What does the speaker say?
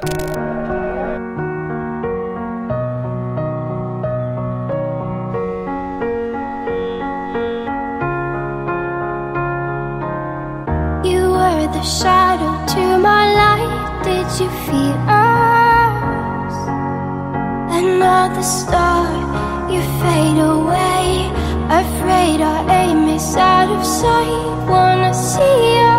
The shadow to my light, did you feel us? Another star, you fade away. Afraid our aim is out of sight. Wanna see us